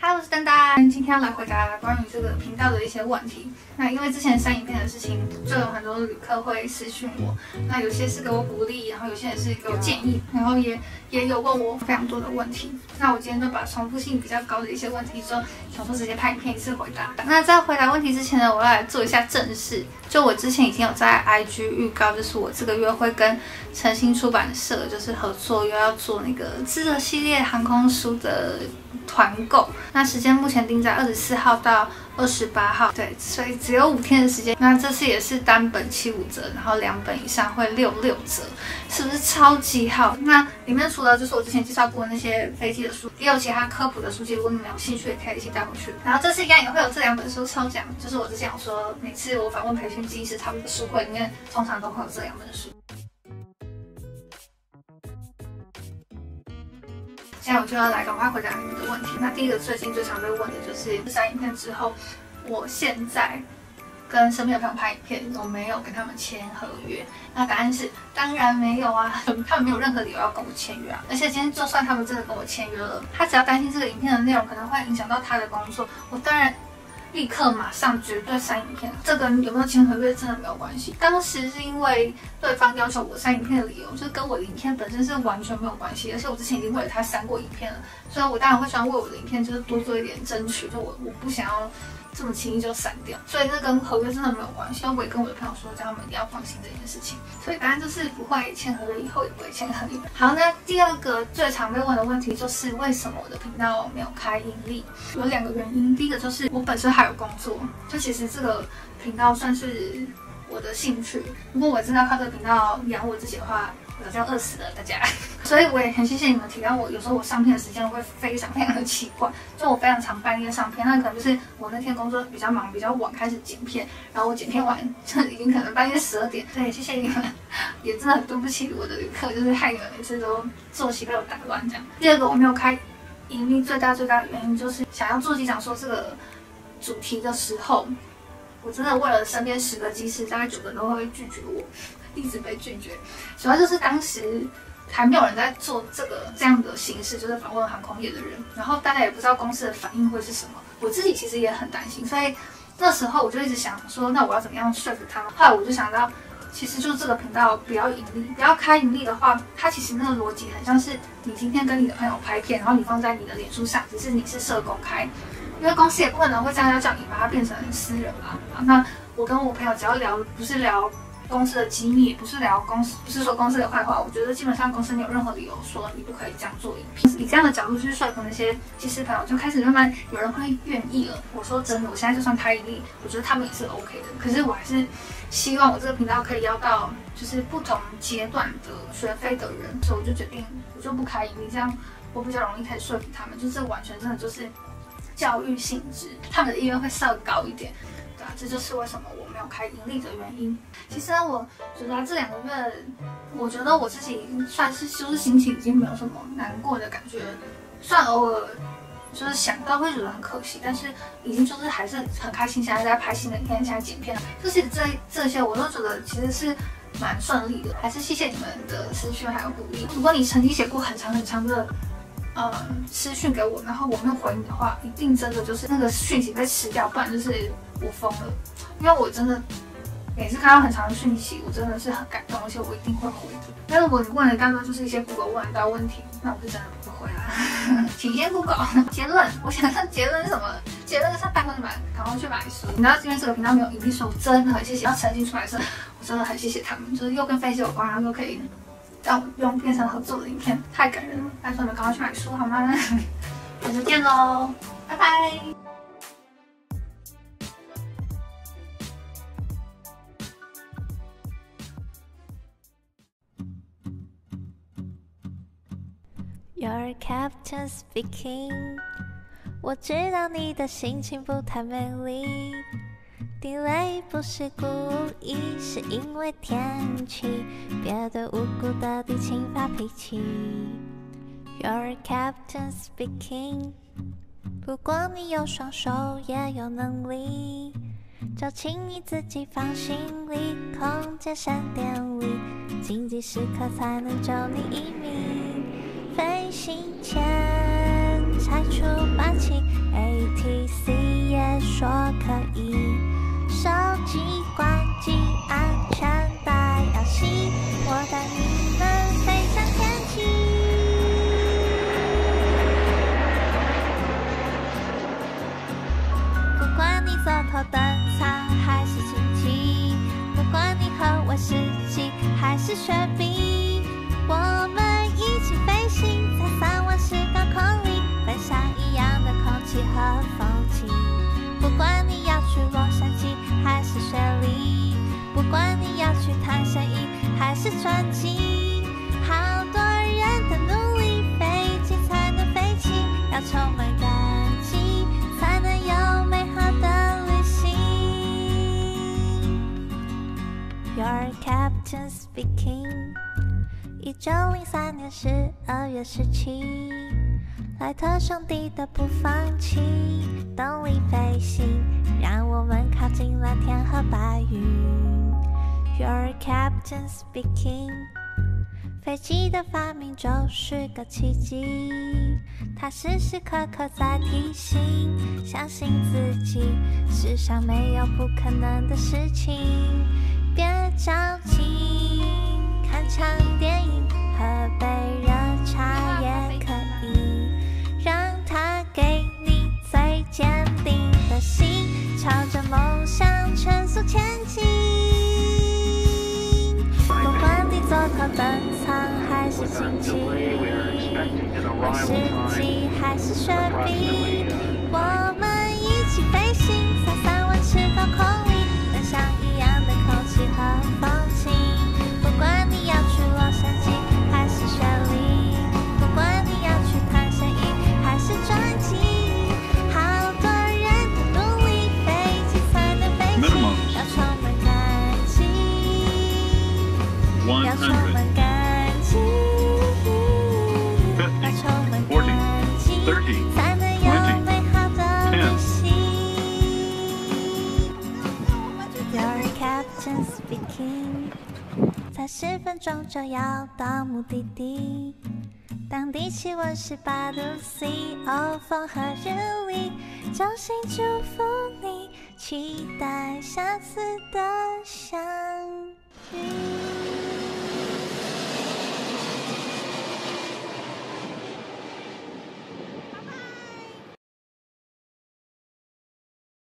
Hello， 我是丹丹，今天要来回答关于这个频道的一些问题。那因为之前删影片的事情，就有很多旅客会私讯我，那有些是给我鼓励，然后有些人是给我建议，然后也有问我非常多的问题。那我今天就把重复性比较高的一些问题，就想说直接拍影片一次回答。那在回答问题之前呢，我要来做一下正事。就我之前已经有在 IG 预告，就是我这个月会跟诚心出版社就是合作，又要做那个知的系列航空书的团购。那时间目前定在24号到28号，对，所以只有5天的时间。那这次也是单本75折，然后2本以上会66折，是不是超级好？那里面除了就是我之前介绍过那些飞机的书，也有其他科普的书籍，如果你们有兴趣，也可以一起带回去。然后这次一样也会有这2本书抽奖，就是我之前有说，每次我访问培训技师他们的书会里面，通常都会有这2本书。现在我就要来赶快回答你们的问题。那第一个最近最常被问的就是删影片之后，我现在跟身边的朋友拍影片有没有跟他们签合约？那答案是当然没有啊，他们没有任何理由要跟我签约啊。而且今天就算他们真的跟我签约了，他只要担心这个影片的内容可能会影响到他的工作，我当然立刻马上绝对删影片，这跟有没有签合约真的没有关系。当时是因为对方要求我删影片的理由，就是跟我的影片本身是完全没有关系，而且我之前已经为了他删过影片了，所以我当然会想为我的影片就是多做一点争取，就我不想要这么轻易就删掉，所以这跟合约真的没有关系。我也跟我的朋友说，叫他们一定要放心这件事情。所以答案就是不会签合约，以后也不会签合约。好，那第二个最常被问的问题就是为什么我的频道没有开盈利？有2个原因，第一个就是我本身还有工作，就其实这个频道算是我的兴趣。如果我真的要靠这个频道养我自己的话，我早就饿死了大家。所以我也很谢谢你们体谅我，有时候我上片的时间会非常的奇怪，就我非常常半夜上片，那可能就是我那天工作比较忙，比较晚开始剪片，然后我剪片完就已经可能半夜12点。对，谢谢你们，也真的很对不起我的旅客，就是害你们每次都作息被我打乱这样。第二个我没有开盈利最大的原因就是想要做机长说这个主题的时候，我真的为了身边10个机师，大概9个都会拒绝我，一直被拒绝。主要就是当时还没有人在做这样的形式，就是访问航空业的人，然后大家也不知道公司的反应会是什么。我自己其实也很担心，所以那时候我就一直想说，那我要怎么样说服他们？后来我就想到，其实就是这个频道不要盈利，不要开盈利的话，它其实那个逻辑很像是你今天跟你的朋友拍片，然后你放在你的脸书上，只是你是设公开。因为公司也不可能会这样要叫你把它变成私人嘛。那我跟我朋友只要聊，不是聊公司的机密，不是聊公司，不是说公司的坏话，我觉得基本上公司没有任何理由说你不可以这样做影片。以这样的角度去说服那些技师朋友，就开始慢慢有人会愿意了。我说真的，我现在就算开盈利，我觉得他们也是 OK 的。可是我还是希望我这个频道可以邀到就是不同阶段的学飞的人，所以我就决定我就不开盈利，这样我比较容易可以说服他们。就这完全真的就是教育性质，他们的意愿会稍微高一点，对啊，这就是为什么我没有开盈利的原因。其实呢，我觉得这2个月，我觉得我自己算是就是心情已经没有什么难过的感觉，虽然偶尔就是想到会觉得很可惜，但是已经就是还是很开心，现在在拍新的影片，现在剪片，就是这些我都觉得其实是蛮顺利的。还是谢谢你们的私讯还有鼓励。如果你曾经写过很长的私讯给我，然后我没有回你的话，一定真的就是那个讯息被吃掉，不然就是我疯了。因为我真的每次看到很长的讯息，我真的是很感动，而且我一定会回的。但如果你问的大多就是一些 Google 问到问题，那我就真的不会回啦。请先 Google 结论，我想看结论是什么？结论就是拜托你们赶快去买书。你知道因为这个频道没有盈利，所以我真的很谢谢要诚心出来的时候，我真的很谢谢他们，就是又跟飞机有关，然后又可以让我用变成合作的影片，太感人了！拜托你们赶快去买书好吗？下次见喽，拜拜。 Your captain speaking， 我知道你的心情不太美丽。delay 不是故意，是因为天气，别对无辜的敌情发脾气。Your captain speaking， 不过你有双手也有能力，就请你自己放心里，空间闪电里，紧急时刻才能救你一命。飞行前拆除8期做头等舱还是经济，不管你和我是鸡还是雪碧，我们一起飞行在3万尺高空里，分享一样的空气和风景。不管你要去洛杉矶还是雪梨，不管你要去探险营还是传奇，好多人的努力，飞机才能飞起，要充满感激，才能有美好的旅行。Your captain speaking。1903年12月17，莱特兄弟的不放弃动力飞行，让我们靠近蓝天和白云。Your captain speaking。飞机的发明就是个奇迹，它时时刻刻在提醒，相信自己，世上没有不可能的事情。别着急，看场电影，喝杯热茶也可以，让它给你最坚定的心，朝着梦想全速前进。不管你坐头等舱还是经济，我是鸡还是雪碧，我们一起飞行在3万尺高空里，分享一样的空气和风景。不管你要去洛杉矶还是雪梨，不管你要去探险营还是转机，好多人的努力，飞机才能飞起，要充满感激，要充满感激，要充满感激，才能有美好的旅行。Your captain speaking。才10分钟就要到目的地，当地气温18度 C， 风和日丽，衷心祝福你，期待下次的相遇。